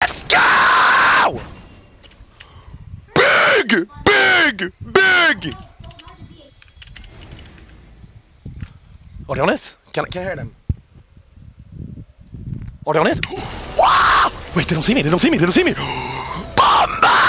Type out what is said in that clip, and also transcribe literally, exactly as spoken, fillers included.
Let's go! Big! Big! Big! Are they on it? Can, can I hear them? Are they on it? Wow! Wait, they don't see me, they don't see me, they don't see me! Bomba!